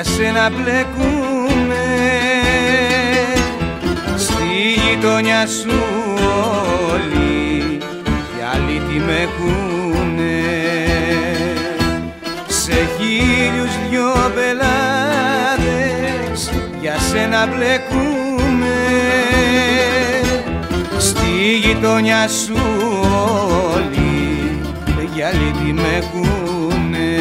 για σένα μπλεκούνε, στη γειτονιά σου όλοι για αλήτη με έχουνε. Σε 1002 πελάτες για σένα μπλεκούνε, στη γειτονιά σου όλοι για αλήτη με έχουνε.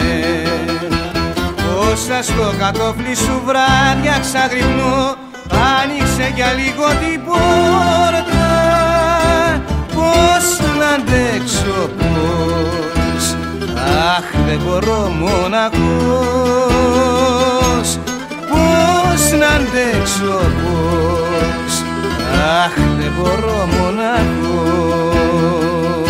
Όσα στο κατόφλι σου βράδια ξαγρυπνώ, άνοιξε για λίγο την πόρτα. Πώς να αντέξω, πώς, αχ δεν μπορώ μοναχός. Πώς να αντέξω, πώς, αχ δεν μπορώ μοναχός.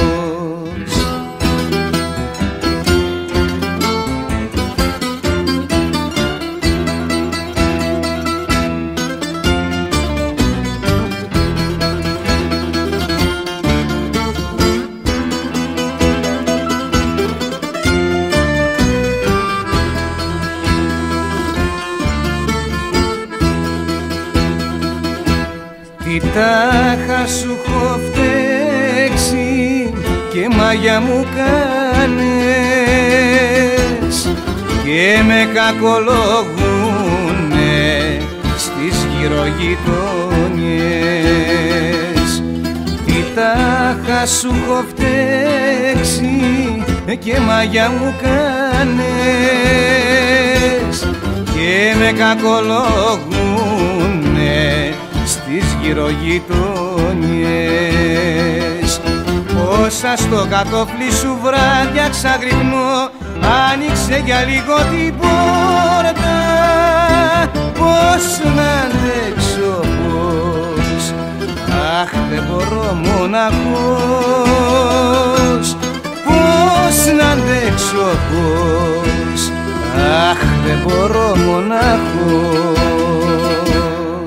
Τι τάχα σου έχω φταίξει και μάγια μου κάνες και με κακολογούνε στις γυρογειτονιές. Τι τάχα σου έχω φταίξει και μάγια μου κάνες και με κακολογούνε στις γυρογειτονιές. Όσα στο κατόφλι σου βράδια ξαγρυπνώ, άνοιξε για λίγο την πόρτα. Πώς να αντέξω, πώς, αχ δεν μπορώ μοναχός. Πώς να αντέξω, πώς, αχ δεν μπορώ μοναχός.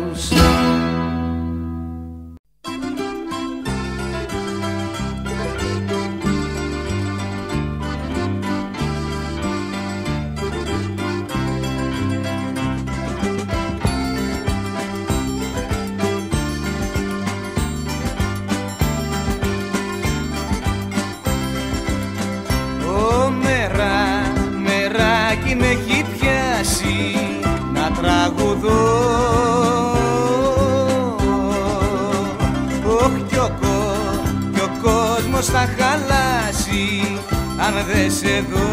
Με έχει πιάσει να τραγουδώ. Όχ κι ο κόσμος θα χαλάσει αν δεν σε δω.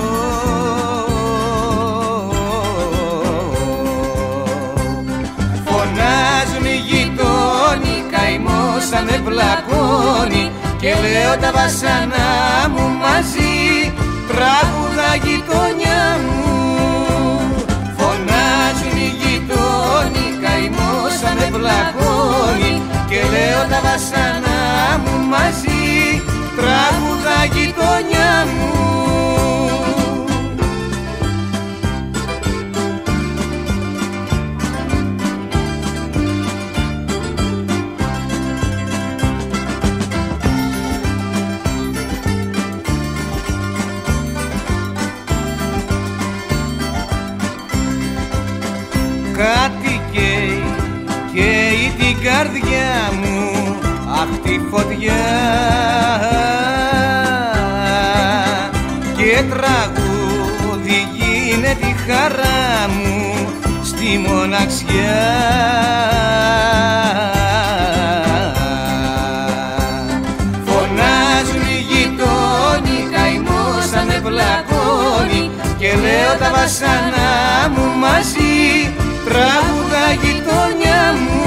Φωνάζουν οι γειτόνοι, καημός θα με πλακώνει και λέω τα βασανά μου μαζί, τραγουδά γειτονιά μου. Φωνάζουν οι γειτόνοι, καημός θα με πλακώνει και λέω τα βασανά μου μαζί, τραγουδά γειτονιά μου. Κάτι καίει την καρδιά μου, αχ τη φωτιά, και τραγούδι γίνεται η χαρά μου στη μοναξιά. Φωνάζουν οι γειτόνοι, καημός θα με πλακώνει και λέω τα βασανά μου μαζί, τραγουδά γειτονιά μου.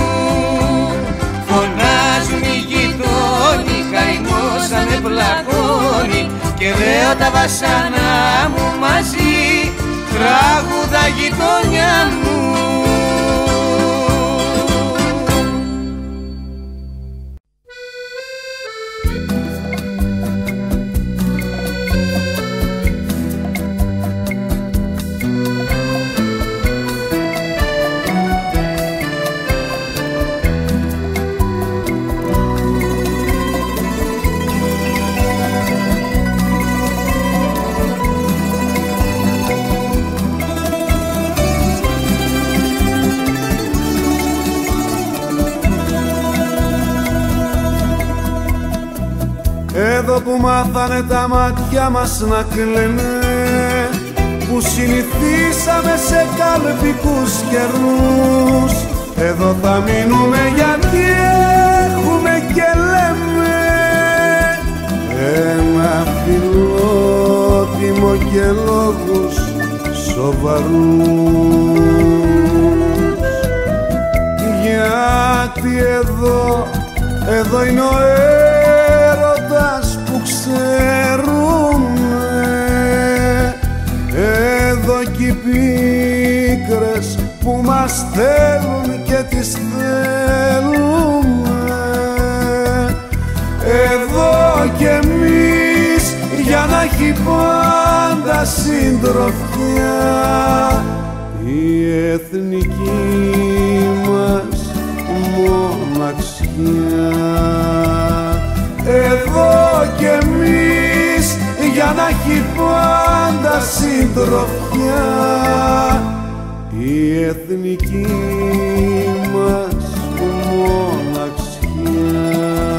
Φωνάζουν οι γειτόνοι, καημός θα με πλακώνει και λέω τα βασανά μου μαζί, τραγουδά γειτονιά μου. Εδώ που μάθανε τα μάτια μας να κλαίνε, που συνηθίσαμε σε καλπικούς καιρούς, εδώ θα μείνουμε γιατί έχουμε και λέμε ένα φιλότιμο και λόγους σοβαρούς. Γιατί εδώ είναι ο έρωτας που ξέρουμε, εδώ κι οι πίκρες που μας θέλουν και τις θέλουμε, εδώ κι εμείς για να έχει πάντα συντροφιά η εθνική μας μοναξιά. Εδώ κι εμείς για να έχει πάντα συντροφιά η εθνική μας μοναξιά.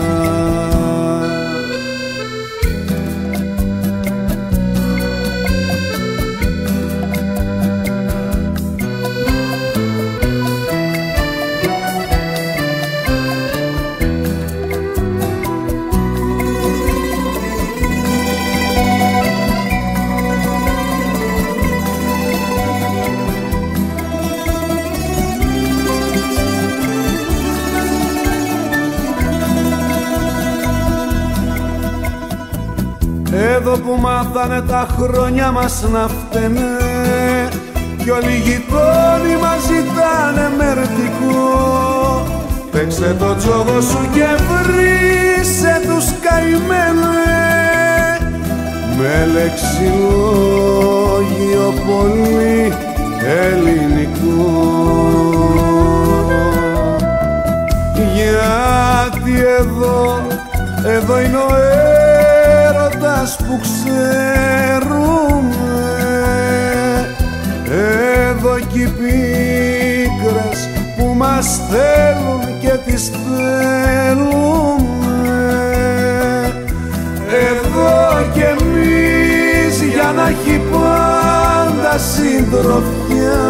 Εδώ που μάθανε τα χρόνια μας να φταίνε κι όλοι οι γειτόνοι μας ζητάνε μερτικό, παίξε το τζόγο σου και βρήσε τους καημένε με λεξιλόγιο πολύ ελληνικό. Γιατί εδώ είναι ο έρωτας που ξέρουμε, εδώ κι οι πίκρες που μας θέλουν και τις θέλουμε, εδώ κι εμείς για να έχει πάντα συντροφιά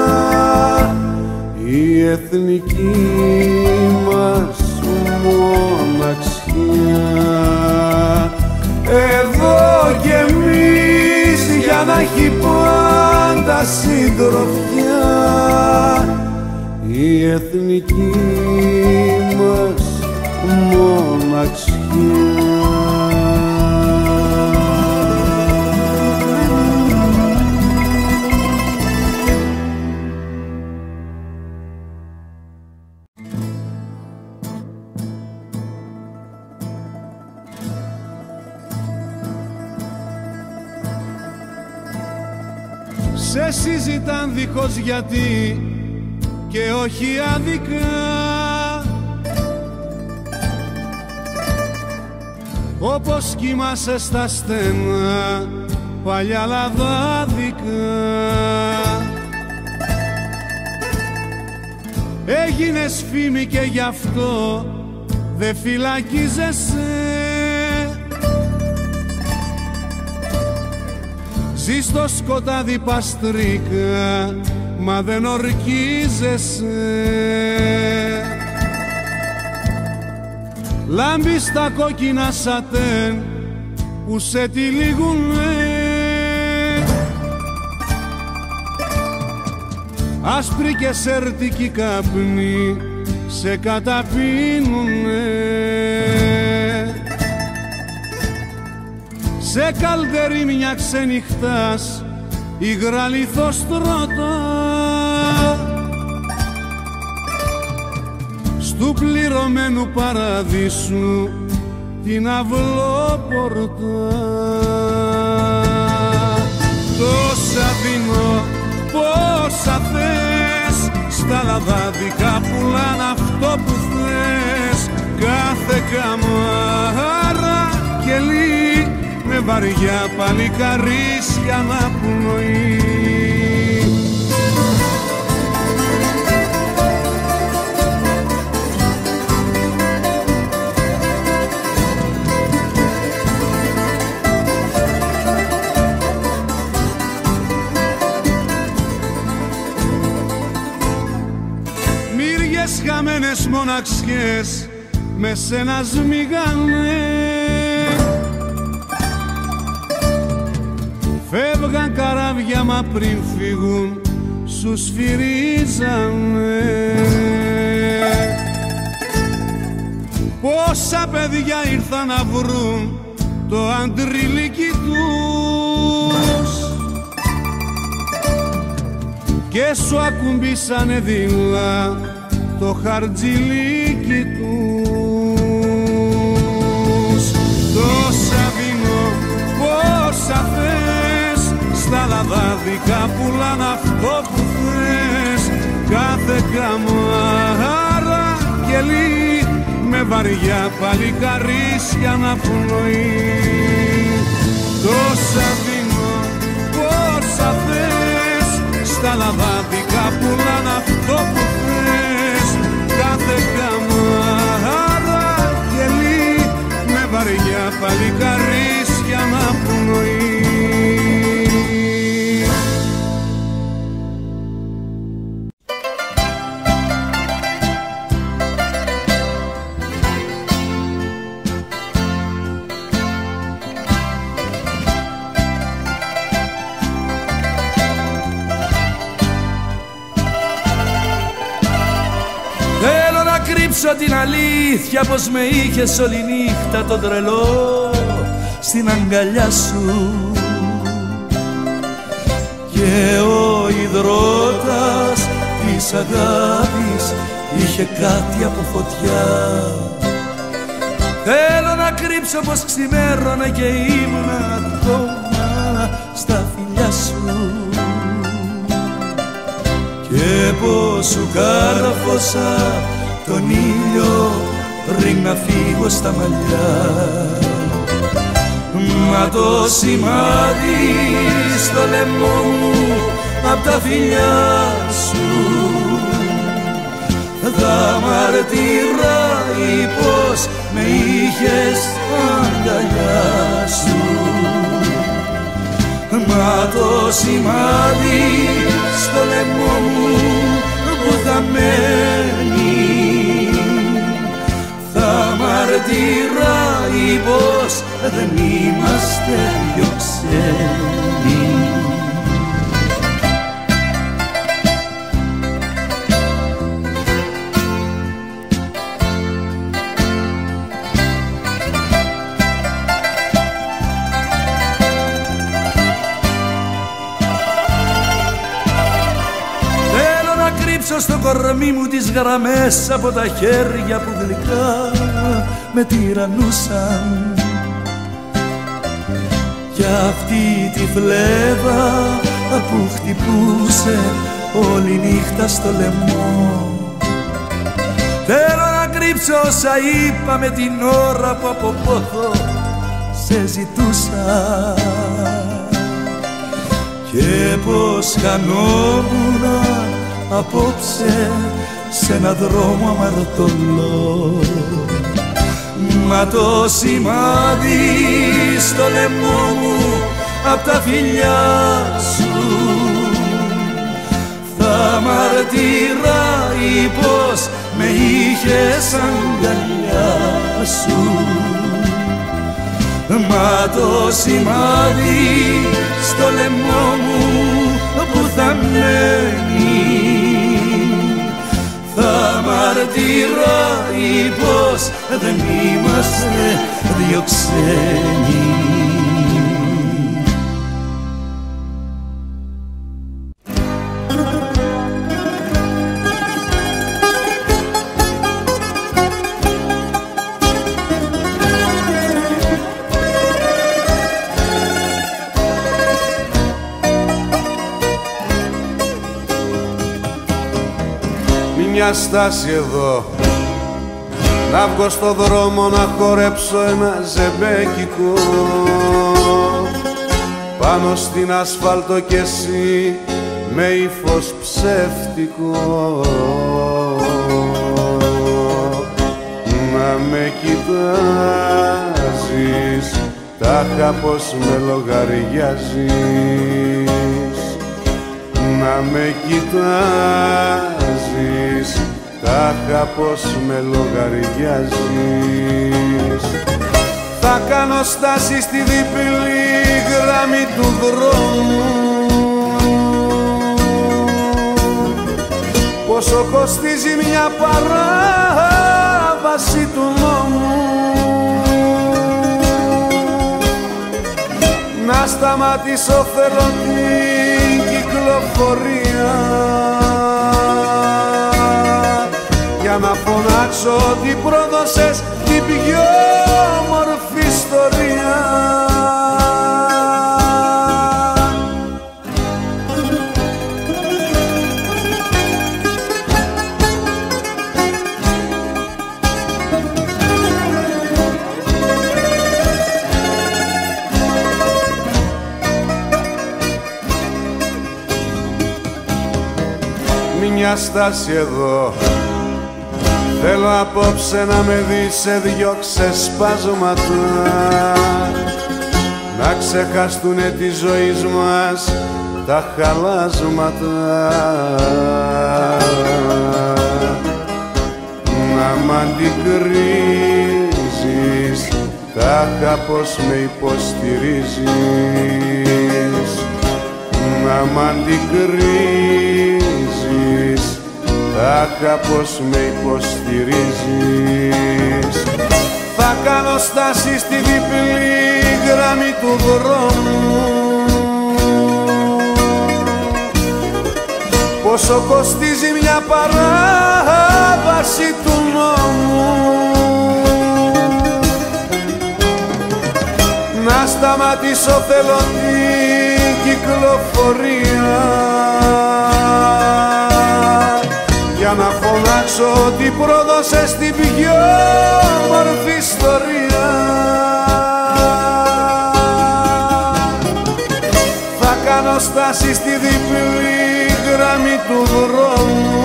η εθνική μας μοναξιά. Εδώ κι εμείς για να έχει πάντα συντροφιά η εθνική μας μοναξιά. Σε συζητάν δίχως γιατί και όχι άδικα, όπως κοιμάσαι στα στενά παλιά λαδάδικα. Έγινες φήμη και γι' αυτό δε φυλακίζεσαι, ζεις στο σκοτάδι παστρίκα μα δεν ορκίζεσαι. Λάμπεις τα κόκκινα σατέν που σε τυλίγουνε, άσπρη και σερτική καπνή σε καταπίνουνε. Σε καλδερίμια ξενυχτάς υγρά λιθόστρωτα, στου πληρωμένου παραδείσου την αυλόπορτα. Τόσα δίνω πόσα θες, στα λαδάδικα πουλάν αυτό που θες, κάθε καμάρα κελί με βαριά παλικαρίσια να πνοεί. λίγες χαμένες μοναξιές με σένα σμίγανε. Φεύγαν καράβια μα πριν φύγουν σου σφυρίζανε. Πόσα παιδιά ήρθαν να βρουν το αντριλίκι τους και σου ακουμπήσανε δειλά το χαρτζιλίκι τους. Τόσα δίνω, πόσα θες, στα λαδάδικα πουλάν αυτό που θες. Κάθε καμάρα γελί με βαριά παλικαρίσια να πνοεί. Τόσα δίνω, πόσα θες, στα λαδάδικα πουλάν αυτό που θες. Κάθε καμάρα γελί με βαριά παλικαρίσια να πνοεί. Την αλήθεια πως με είχες όλη νύχτα τον τρελό στην αγκαλιά σου και ο υδρότας της αγάπης είχε κάτι από φωτιά. Θέλω να κρύψω πως ξημέρωνα και ήμουν ακόμα στα φιλιά σου και πως σου κάρφωσα τον ήλιο πριν να φύγω στα μαλλιά. Μα το σημάδι στο λαιμό μου απ' τα φιλιά σου θα μαρτυράει πως με είχες αγκαλιά σου. Μα το σημάδι στο λαιμό μου που θα μένει θα μαρτυράει πως δεν είμαστε δυο ξένοι. Στο κορμί μου τις γραμμές από τα χέρια που γλυκά με τυραννούσαν κι αυτή τη φλέβα που χτυπούσε όλη νύχτα στο λαιμό. Θέλω να κρύψω όσα είπα με την ώρα που από πόθο σε ζητούσα και πως χανόμουνα απόψε σε ένα δρόμο αμαρτωλό. Μα το σημάδι στο λαιμό μου απ' τα φιλιά σου θα μαρτυράει πως με είχες αγκαλιά σου. Μα το σημάδι στο λαιμό μου που θα μένει θα μαρτυράει πως δεν είμαστε δυο ξένοι. Μια στάση εδώ να βγω στο δρόμο να χορέψω ένα ζεμπέκικο πάνω στην ασφάλτο κι εσύ με ύφος ψεύτικο να με κοιτάζεις τάχα πως με λογαριάζεις να με κοιτάζεις τα τάχα πως με λογαριάζεις. Θα κάνω στάση στη διπλή γραμμή του δρόμου. Πόσο κοστίζει μια παράβαση του νόμου. Να σταματήσω θέλω την κυκλοφορία, για να φωνάξω ότι πρόδωσες την πιο όμορφη ιστορία. Μια στάση εδώ, θέλω απόψε να με δεις σε δυο ξεσπάσματα, να ξεχαστούνε τη ζωή μας τα χαλάσματα, να μ' αντικρίζεις τάχα πως με υποστηρίζεις, να μ' αντικρίζεις τάχα πως με υποστηρίζεις. Θα κάνω στάση στη διπλή γραμμή του δρόμου. Πόσο κοστίζει μια παράβαση του νόμου. Να σταματήσω θέλω την κυκλοφορία, για να φωνάξω ότι πρόδωσες την πιο όμορφη ιστορία. Θα κάνω στάση στη διπλή γραμμή του δρόμου.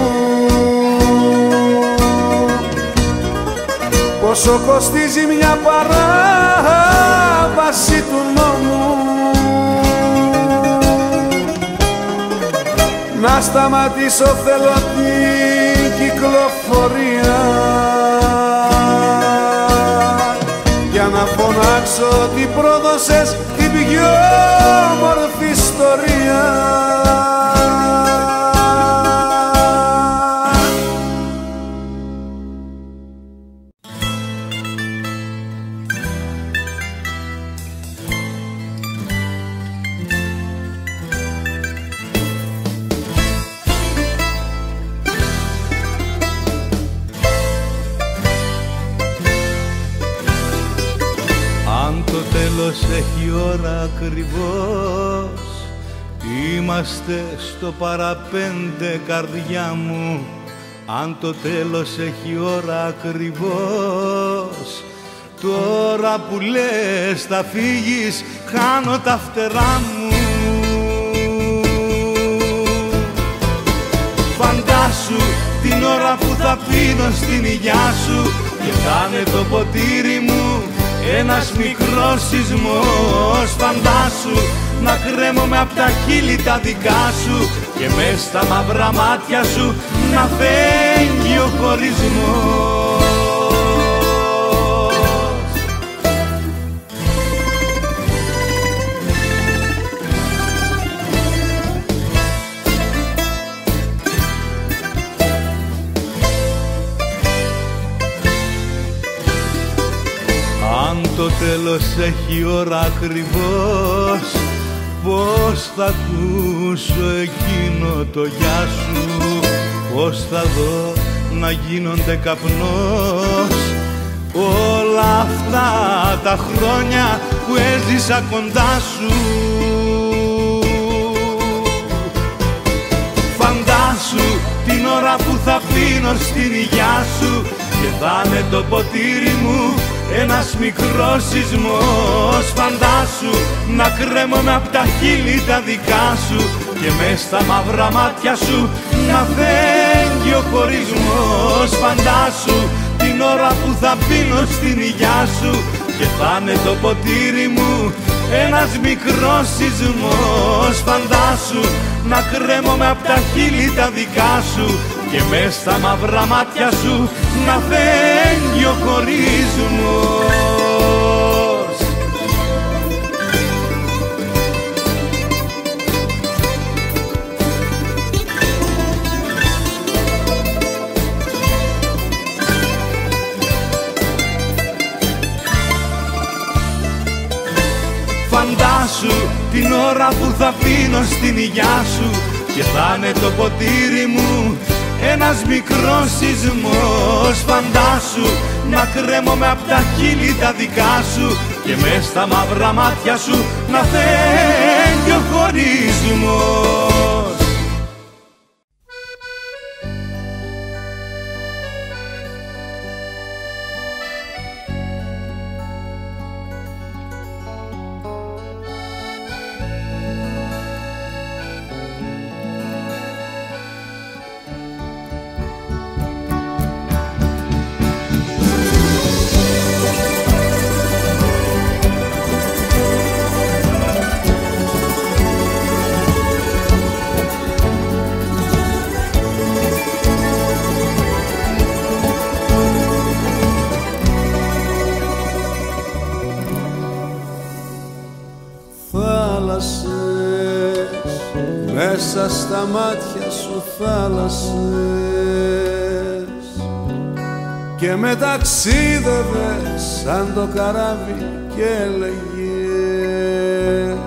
Πόσο κοστίζει μια παράβαση του νόμου. Να σταματήσω θέλω την κυκλοφορία, για να φωνάξω ότι πρόδωσες την πιο όμορφη ιστορία. Έχει ώρα ακριβώς, είμαστε στο παραπέντε καρδιά μου. Αν το τέλος έχει ώρα ακριβώς, τώρα που λες θα φύγεις, χάνω τα φτερά μου. Φαντάσου την ώρα που θα πίνω στην υγειά σου και κάνε το ποτήρι μου ένας μικρός σεισμός. Φαντάσου να κρέμομαι απ' τα χείλη τα δικά σου και μες στα μαύρα μάτια σου να φέγγει ο χωρισμός. Αν το τέλος έχει ώρα ακριβώς, πώς θα ακούσω εκείνο το γεια σου, πώς θα δω να γίνονται καπνός όλα αυτά τα χρόνια που έζησα κοντά σου. Φαντάσου την ώρα που θα πίνω στην υγειά σου και θα είναι το ποτήρι μου ένας μικρός σεισμός. Φαντάσου να κρέμομαι απ' τα χείλη τα δικά σου και μες στα μαύρα μάτια σου να φέγγει ο χωρισμός. Φαντάσου την ώρα που θα πίνω στην υγειά σου και θα είναι το ποτήρι μου ένας μικρός σεισμός. Φαντάσου να κρέμομαι απ' τα χείλη τα δικά σου και μες στα μαύρα μάτια σου να φεύγει ο χωρισμός. Φαντάσου την ώρα που θα πίνω στην υγειά σου και θα είναι το ποτήρι μου ένας μικρός σεισμός. Φαντάσου να κρέμομαι απ' τα χείλη τα δικά σου και μες στα μαύρα μάτια σου να φεύγει ο χωρισμός. Μέσα στα μάτια σου θάλασσες και με ταξίδευες σαν το καράβι και έλεγες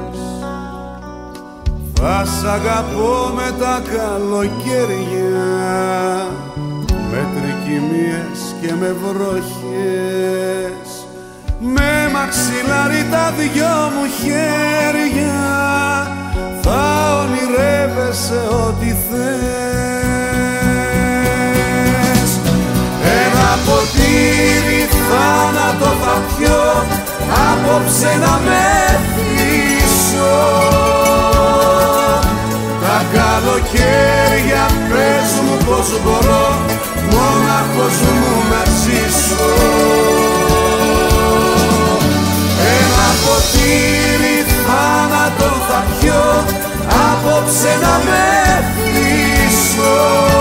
θα σ' αγαπώ με τα καλοκαίρια, με τρικυμίες και με βροχές, με μαξιλάρι τα δυο μου χέρια θα ονειρεύεσαι ό,τι θες. Ένα ποτήρι θάνατο θα πιω απόψε να με θύσω. Τα καλοκαίρια πες μου πως μπορώ μόναχος μου να ζήσω. Ένα ποτήρι θάνατο θα πιω απόψε να με θύσω.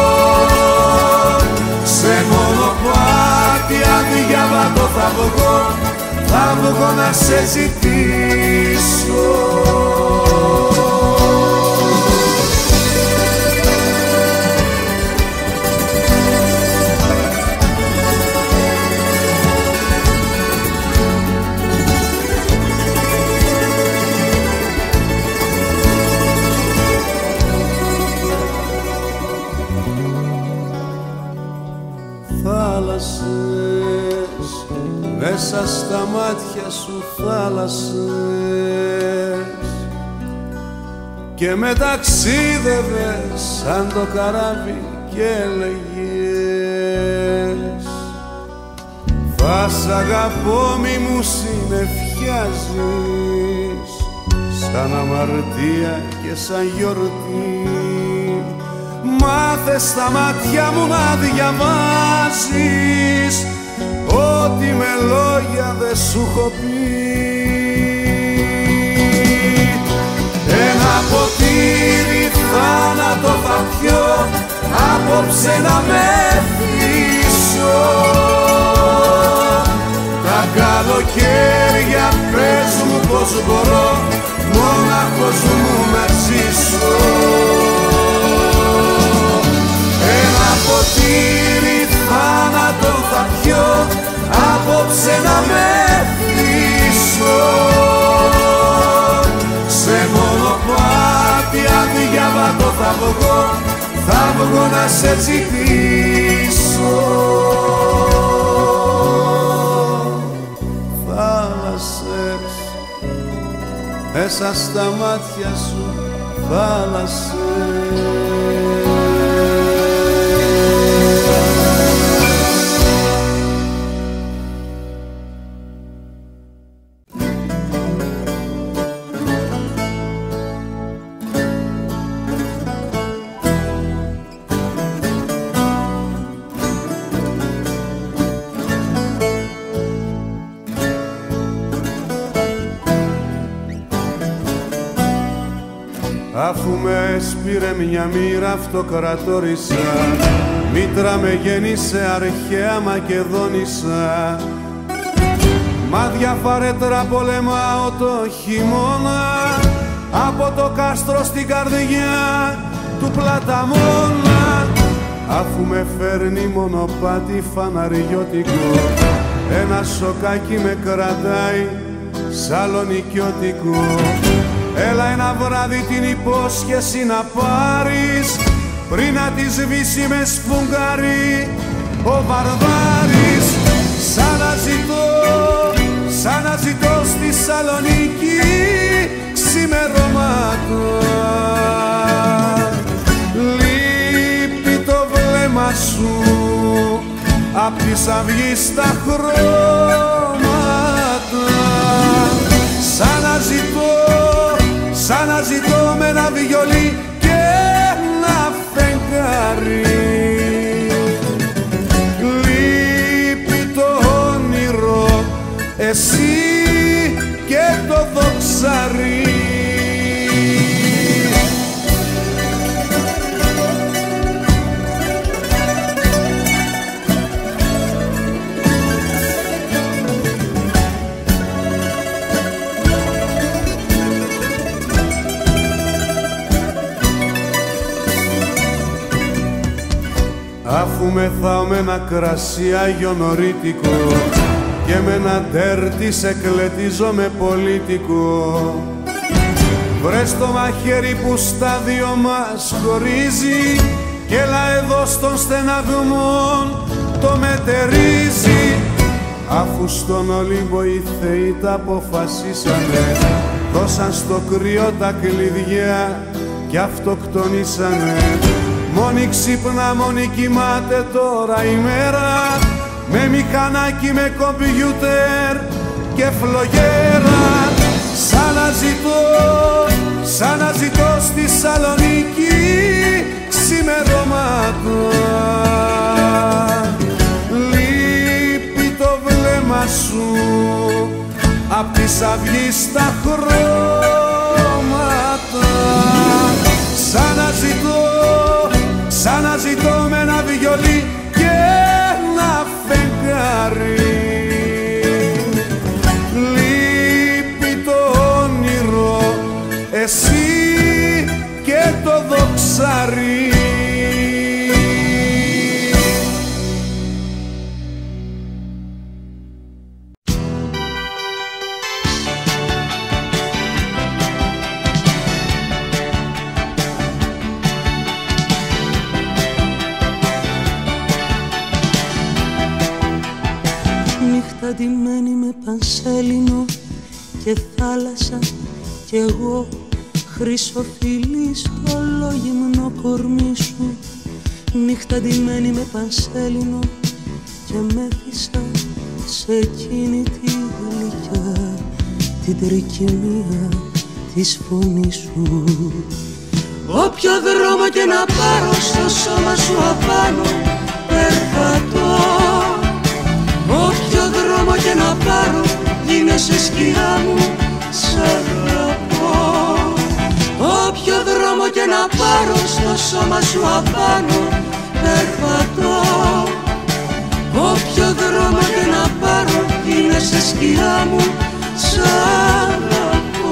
Σε μονοπάτι αδιάβατο θα βγω να σε ζητήσω. Μέσα στα μάτια σου θάλασσες και με ταξίδευες σαν το καράβι και έλεγες θα σ' αγαπώ μη μου συνεφιάζεις, σαν αμαρτία και σαν γιορτή. Μάθε στα μάτια μου να διαβάζεις ό,τι με λόγια δεν σου έχω πει. Ένα ποτήρι θάνατο θα πιω απόψε να με θύσω. Τα καλοκαίρια πες μου πως μπορώ μόναχος μου να ζήσω. Ένα ποτήρι θάνατο θα πιω απόψε να με θύσω. Σε μονοπάτι αδιάβατο θα βγω να σε ζητήσω. Θάλασσες μέσα στα μάτια σου θάλασσες. Αφού με έσπηρε μια μοίρα αυτοκρατόρισα, μήτρα με γέννησε αρχαία Μακεδόνισσα. Μάδια φαρέτρα πολεμάω το χειμώνα, από το κάστρο στην καρδιά του Πλαταμόνα. Αφού με φέρνει μονοπάτι φαναριώτικο, ένα σοκάκι με κρατάει σαλονικιώτικο. Έλα ένα βράδυ την υπόσχεση να πάρεις, πριν να τη σβήσει με σφουγγάρι ο Βαρβάρης. Σαν να ζητώ στη Σαλονίκη ξημερώματα. Λείπει το βλέμμα σου απ' της αυγής τα χρώματα. Σαν να ζητώ με ένα βιολί και ένα φεγγάρι. Λείπει το όνειρο, εσύ και το δοξάρι. Αφού μεθάω με ένα κρασί αγιονορίτικο και με ένα τέρτι σε κλετίζω με πολίτικο, βρες το μαχαίρι που στα δυο μας χωρίζει κι έλα εδώ στον στεναγμόν το μετερίζει. Αφού στον Ολύμπο οι θεοί τα αποφασίσανε, δώσαν στο κρύο τα κλειδιά κι αυτοκτονήσανε. Μόνη ξύπνα, μόνη κοιμάται τώρα η μέρα, με μηχανάκι, με κομπιούτερ και φλογέρα. Σαν να ζητώ στη Σαλονίκη ξημερώματα. Λείπει το βλέμμα σου απ' της αυγής τα χρώματα. Σαν να ζητώ με ένα βιολί και ένα φεγγάρι. Λείπει το όνειρο, εσύ και το δοξάρι. Ντυμένη με πανσέλινο και θάλασσα κι εγώ χρυσοφυλλή στο λογιμνό κορμί σου. Νύχτα ντυμένη με πανσέλινο και μέθησα σε εκείνη τη γλυκιά την τρικυμία της φωνής σου. Όποιο δρόμο και να πάρω στο σώμα σου απάνω περπατώ. Όποιο δρόμο και να πάρω γίνεσαι σκιά μου, σ' αγαπώ. Όποιο δρόμο και να πάρω στο σώμα σου απάνω περπατώ. Όποιο δρόμο και να πάρω γίνεσαι σκιά μου, σ' αγαπώ.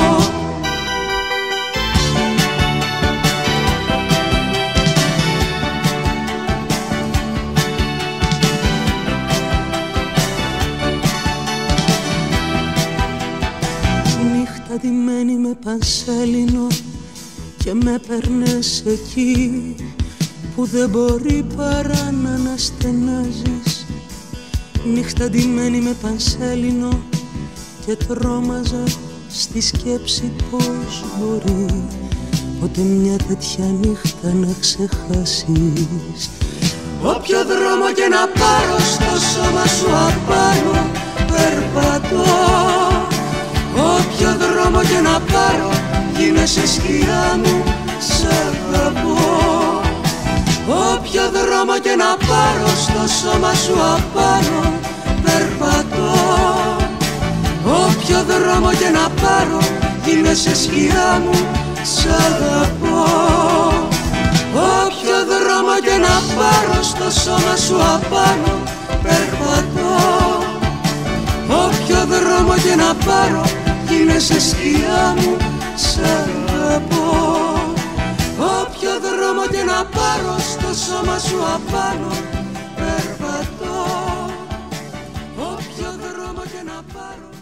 Ντυμένη με πανσέλινο και με παίρνες εκεί που δεν μπορεί παρά να αναστενάζεις. Νύχτα ντυμένη με πανσέλινο και τρόμαζα στη σκέψη πως μπορεί ποτέ μια τέτοια νύχτα να ξεχάσεις. Όποιο δρόμο και να πάρω στο σώμα σου απάνω περπατώ. Όποιο δρόμο και να πάρω γίνεσαι σκιά μου, σ' αγαπώ. Όποιο δρόμο και να πάρω στο σώμα σου απάνω περπατώ. Όποιο δρόμο και να πάρω γίνεσαι σκιά μου, σ' αγαπώ. Όποιο δρόμο και να πάρω στο σώμα σου απάνω περπατώ. Όποιο δρόμο και να πάρω γίνεσαι σκιά μου, σ' αγαπώ. Όποιο δρόμο και να πάρω στο σώμα σου απάνω περπατώ. Όποιο δρόμο και να πάρω